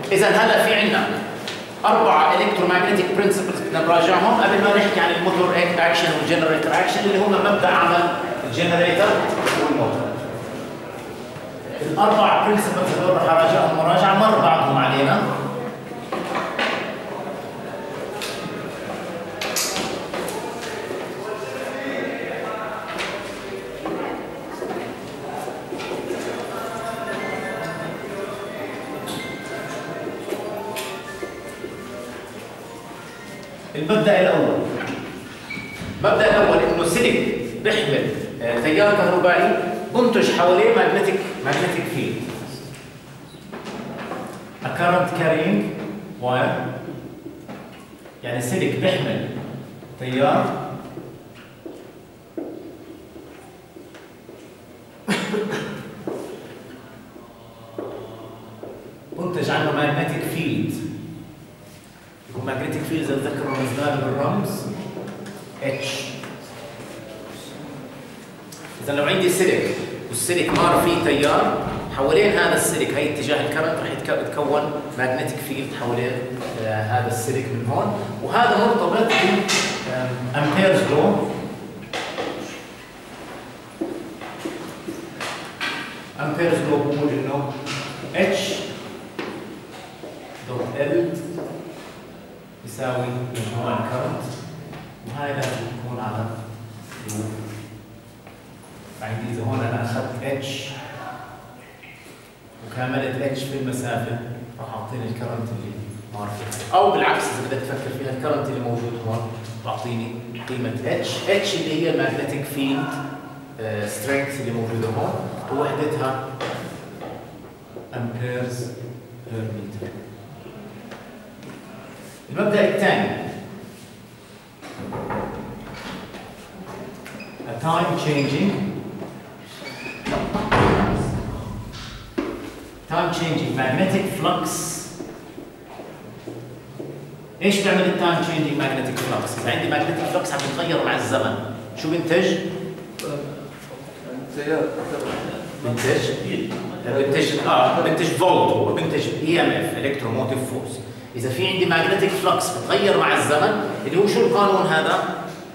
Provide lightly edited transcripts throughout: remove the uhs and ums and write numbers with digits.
اذا هلا في عندنا 4 الكترومagnetic برنسبلز بدنا نراجعهم قبل ما نحكي عن الموتور اكشن والجنريتور اكشن اللي هم مبدا عمل الجنريتور والموتور. ال4 برنسبلز هذول رح اراجعهم مراجعه مر بعضهم علينا. المبدأ الأول إنه سلك بيحمل تيار كهربائي بنتج حواليه magnetic field. A current carrying wire يعني سلك بيحمل تيار بنتج عنه magnetic field. magnetic fields اتذكر رمزناه بالرمز H. إذا لو عندي سلك والسلك مار فيه تيار حوالين هذا السلك، هي اتجاه الكرنت رح يتكون magnetic field حوالين هذا السلك من هون، وهذا مرتبط بأمبيرز لو. أمبيرز لو بقول إنه H دوت L يساوي مجموع الكرنت، وهاي لازم تكون على لوب. فعندي إذا هون أنا أخذت H وكملت H في المسافة راح أعطيني الكرنت اللي مار فيها، أو بالعكس إذا بدك تفكر فيها الكرنت اللي موجود هون بعطيني قيمة H اللي هي الماجنتيك فيلد سترينث اللي موجودة هون، ووحدتها أمبيرز بير متر. المبدأ الثاني a time changing magnetic flux. ايش بيعمل التايم changing magnetic flux؟ اذا عندي magnetic flux عم يتغير مع الزمن شو بنتج؟ بنتج فولت، هو بنتج EMF الكتروموتيف فورس. إذا في عندي magnetic flux بتغير مع الزمن اللي هو شو القانون هذا؟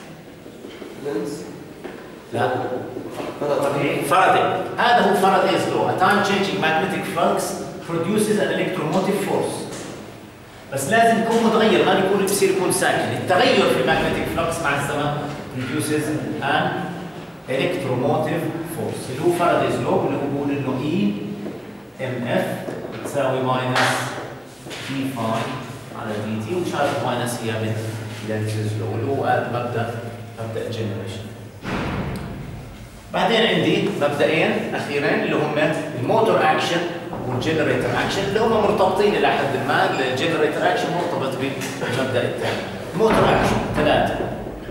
لا فاراداي. هذا هو فارادايز لو. A time changing magnetic flux produces an electromotive force. بس لازم يكون متغير، ما بيكون بصير يكون ساكن. التغير في magnetic flux مع الزمن produces an electromotive force اللي هو فارادايز لو، اللي هو بقول إنه EMF تساوي ماينس دي فاي على دي تي، وشارت ماينس هي من لينزز لو اللي هو مبدا الجنريشن. بعدين عندي مبدئين اخيرين اللي هم الموتور اكشن والجنريتور اكشن اللي هم مرتبطين الى حد ما. الجنريتور اكشن مرتبط بالمبدا الثاني. الموتور اكشن 3.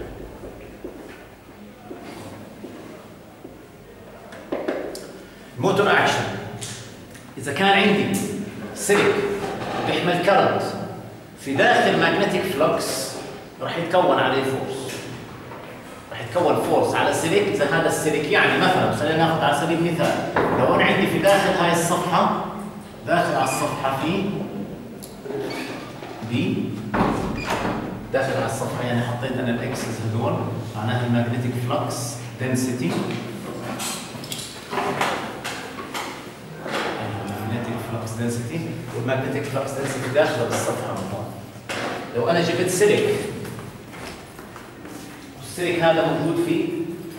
الموتور اكشن اذا كان عندي سلك بيحمل كرنت في داخل ماجنتيك فلوكس راح يتكون عليه فورس، راح يتكون فورس على سلك. اذا هذا السلك يعني مثلا خلينا ناخذ على سبيل المثال لو انا عندي في داخل هاي الصفحه، داخل على الصفحه في بي، داخل على الصفحه يعني حطيت انا الاكسس هذول معناها الماجنتيك فلوكس دنسيتي، density والمagnetic flux density داخله بالصفحه من هون. لو انا جبت سلك والسلك هذا موجود فيه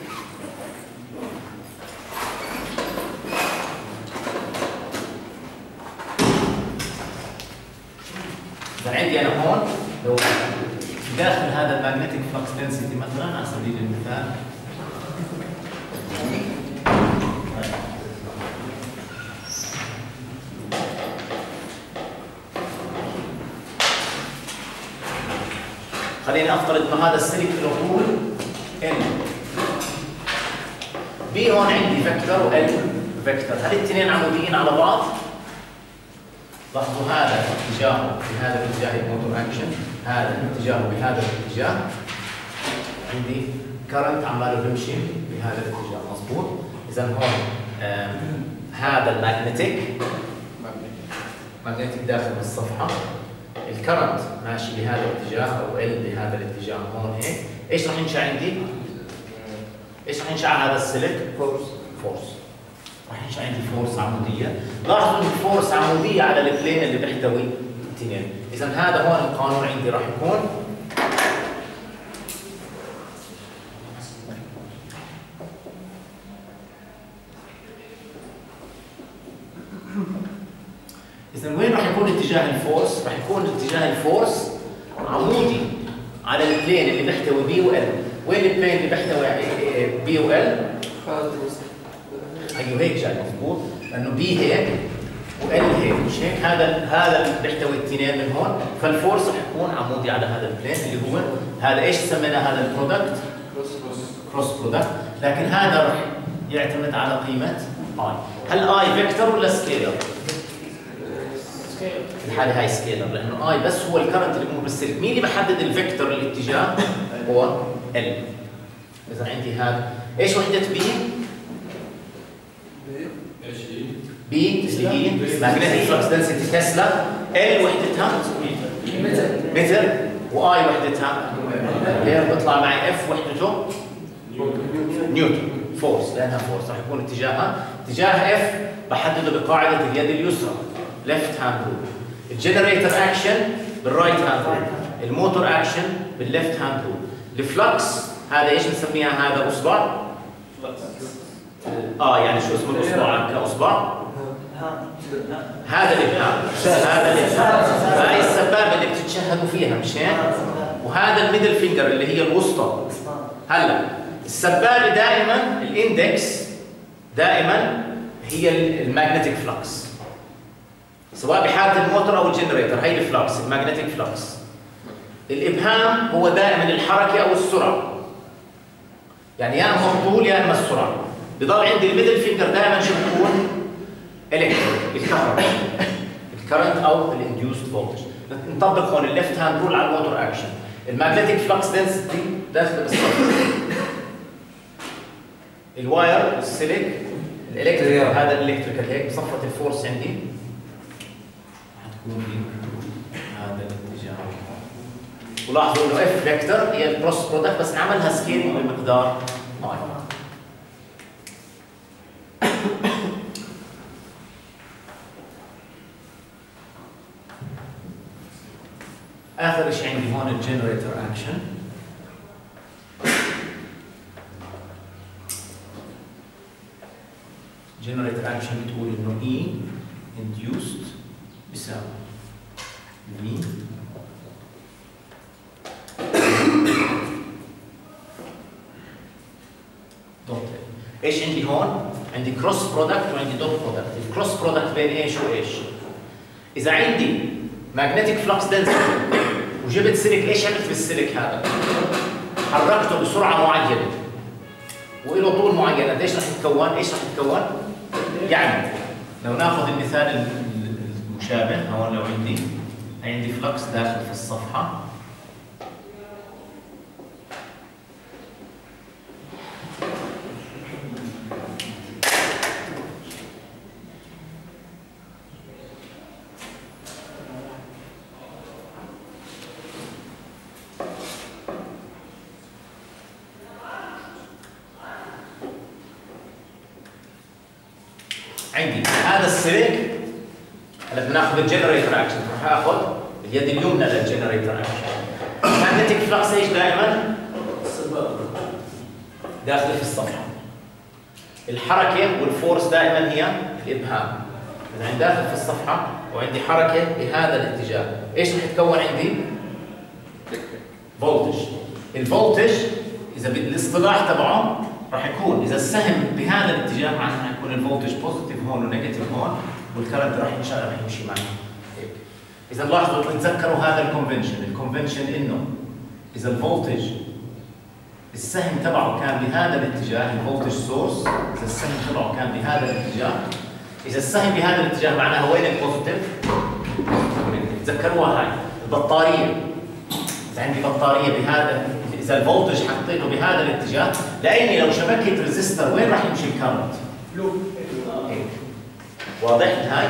اذا عندي انا هون لو داخل هذا المagnetic flux density مثلا على سبيل المثال خليني افترض انه هذا السلك له طول L، B هون عندي فيكتور وL فيكتور، هل الاثنين عموديين على بعض؟ لاحظوا هذا اتجاهه بهذا الاتجاه الموتور اكشن، هذا اتجاهه بهذا الاتجاه، عندي كرنت عماله بيمشي بهذا الاتجاه، مضبوط؟ اذا هون هذا الماجنتيك ماجنتيك داخل الصفحه، الكرنت ماشي بهذا الاتجاه او ال بهذا الاتجاه هون هيك، ايش راح ينشا عندي؟ ايش راح ينشا على هذا السلك؟ فورس. راح ينشا عندي فورس عموديه، لاحظوا ان الفورس عموديه على البلين اللي بيحتوي التنين، اذا هذا هون القانون عندي راح يكون إذا وين راح يكون اتجاه الفورس؟ راح يكون اتجاه الفورس عمودي على البلين اللي بيحتوي بي وال. وين البلين اللي بيحتوي بي وال؟ ايوه هيك جاي مضبوط، لانه بي هيك وال هيك، مش هيك؟ هذا اللي بيحتوي الاثنين من هون، فالفورس راح يكون عمودي على هذا البلين اللي هو هذا. ايش سمينا هذا البرودكت؟ كروس برودكت، لكن هذا راح يعتمد على قيمه اي. هل اي فيكتور ولا سكيلر؟ في الحاله هاي سكيلر، لانه اي بس هو الكرنت اللي بمر بالسلك. مين اللي بحدد الفيكتور الاتجاه؟ هو ال. اذا عندي هذا ايش وحده بي؟ بي اللي هي ماجنتيك فلكس دنسيتي تسلا، ال وحدتها متر، واي وحدتها امبير، بيطلع معي اف وحدته نيوتن. فورس، لانها فورس راح يكون اتجاهها اتجاه اف بحدده بقاعده اليد اليسرى ليفت هاند رول. الجنريتر اكشن بالرايت هاند رول، الموتور اكشن بالليفت هاند رول. الفلكس هذا ايش بنسميها؟ هذا اصبع يعني شو اسمه الاصبع؟ كاصبع هذا الابهام، هذا الابهام، هاي السبابه اللي بتتشهدوا فيها، مش هيك؟ وهذا الميدل فينجر اللي هي الوسطى. هلا السبابه دائما الاندكس دائما هي الماجنتيك فلكس، سواء بحاله الموتور او الجنريتر، هي الفلكس الماجنتيك فلكس. الابهام هو دائما الحركه او السرعه، يعني يا اما الطول يا اما السرعه. بضل عندي الميدل فينجر دائما شو بتكون؟ الكتريك، الكهرباء، الكرنت او الانديوست فولتج. نطبق هون الليفت هاند رول على الموتور اكشن. الماجنتيك فلكس دنسيتي داخل الصفر، الواير السلك الالكتريكال، هذا الالكتريكال هيك بصفة الفورس عندي حتكون هذا الاتجاه. ولاحظوا انه اف فيكتور هي الكروس برودكت، بس نعملها سكيلينج بمقدار اي. اخر شيء عندي هون الجنريتر اكشن. جنريتر اكشن بتقول انه اي induced بيساوي في دوت. ايش عندي هون؟ عندي كروس برودكت وعندي دوت برودكت. الكروس برودكت بين ايش وايش؟ اذا عندي ماجنتيك فلكس دنسيتي وجبت سلك، ايش عملت بالسلك هذا؟ حركته بسرعه معينه وله طول معين، قديش رح يتكون؟ ايش رح يتكون؟ يعني لو ناخذ المثال المشابه هون، لو عندي فلكس داخل في الصفحه، عندي هذا السلك. هلا بناخذ الجنريتر اكشن، راح اخذ اليد اليمنى للجنريتر اكشن. ماجنتيك فلكس ايش دائما؟ داخل في الصفحه. الحركه والفورس دائما هي الابهام. اذا عندي داخل في الصفحه وعندي حركه بهذا الاتجاه، ايش رح يتكون عندي؟ فولتج. الفولتج اذا بالاصطلاح تبعه راح يكون اذا السهم بهذا الاتجاه معناته راح يكون الفولتج بوزيتيف هون ونيجاتيف هون، والكرنت راح يمشي معي هيك. اذا لاحظوا تتذكروا هذا الكونفنشن انه اذا الفولتج السهم تبعه كان بهذا الاتجاه، الفولتج سورس اذا السهم تبعه كان بهذا الاتجاه، اذا السهم بهذا الاتجاه معناها وين البوزيتيف؟ تذكروها هاي البطاريه. اذا عندي بطاريه بهذا، اذا الفولتج حطيته بهذا الاتجاه، لاني لو شبكت ريزستر وين راح يمشي الكارنت؟ هيك. واضح هاي؟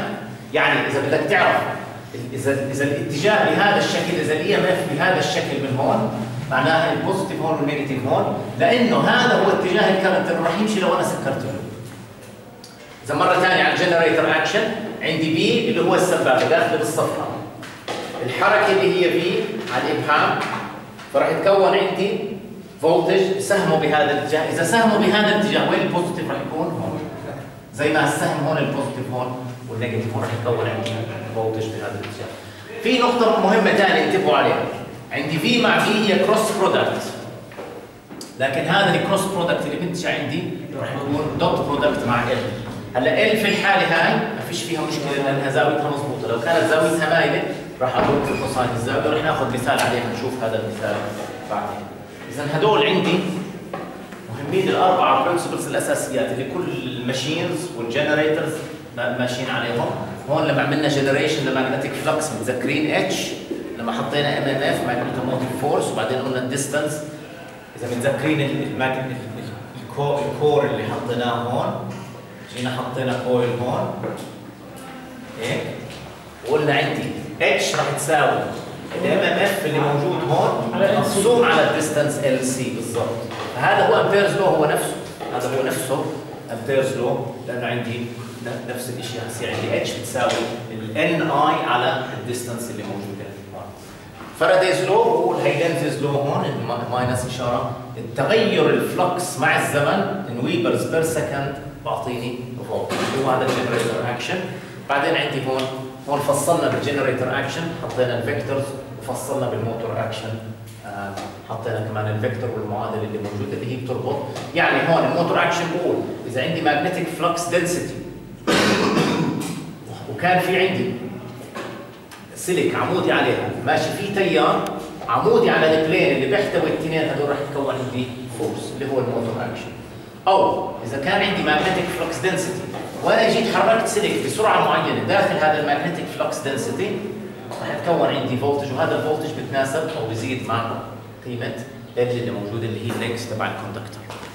يعني اذا بدك تعرف اذا الاتجاه بهذا الشكل، اذا الاي ام اف بهذا الشكل من هون، معناها البوزيتيف هون والنيجاتيف هون، لانه هذا هو اتجاه الكرنت اللي راح يمشي لو انا سكرت له. اذا مره ثانيه على الجنريتر اكشن، عندي بي اللي هو السبابه داخل بالصفحه، الحركه اللي هي بي على الابهام، فراح يتكون عندي فولتج سهمه بهذا الاتجاه. اذا سهمه بهذا الاتجاه وين البوزيتيف راح يكون؟ هون. زي ما السهم هون البوزيتيف هون والنيجاتيف هون، راح يتكون عندي فولتج بهذا الاتجاه. في نقطه مهمه ثانيه انتبهوا عليها، عندي في مع في هي كروس برودكت، لكن هذا الكروس برودكت اللي بنتج عندي راح يكون دوت برودكت مع ال. هلا ال في الحاله هاي ما فيش فيها مشكله لانها زاويتها مضبوطه، لو كانت زاويتها مايله راح اضرب في كوساين الزاويه، راح ناخذ مثال عليها نشوف هذا المثال بعدين. اذا هدول عندي مهمين الاربعه برنسبلز الاساسيات اللي كل الماشينز والجنريترز ماشيين عليهم. هون لما عملنا جنريشن لماجنتيك فلكس متذكرين اتش، لما حطينا ام ام اف ماجنتوموتيف فورس، وبعدين قلنا الديستانس. اذا متذكرين الكور اللي حطيناه هون، جينا حطينا كويل هون هيك، وقلنا عندي اتش راح تساوي الام ام اف اللي موجود هون مقسوم على الديستانس ال سي بالضبط. فهذا هو امبيرز لو، هو نفسه، هذا هو نفسه امبيرز لو، لانه عندي نفس الشيء. هسي عندي اتش بتساوي الان اي على الديستانس اللي موجوده هون. فارادايز لو بقول هيلينزز لو هون ماينس اشاره، التغير الفلكس مع الزمن ان ويبرز بير سكند بعطيني فولت، هو هذا الجنريتور اكشن. بعدين عندي هون فصلنا بالجنريتور اكشن حطينا الفيكتورز، وفصلنا بالموتور اكشن حطينا كمان الفيكتور والمعادله اللي موجوده اللي هي بتربط. يعني هون الموتور اكشن بقول اذا عندي ماجنتيك فلكس دنسيتي وكان في عندي سلك عمودي عليها ماشي في تيار عمودي على البلين اللي بيحتوي الاثنين هذول، راح يتكون عندي فورس اللي هو الموتور اكشن. او اذا كان عندي ماجنتيك فلكس دنسيتي وانا جيت حركت سلك بسرعه معينه داخل هذا الماجنتيك فلكس دنسيتي، راح يتكون عندي فولتج، وهذا الفولتج بتناسب او بيزيد مع قيمه ال اللي موجوده اللي هي اللينكس تبع الكوندكتور.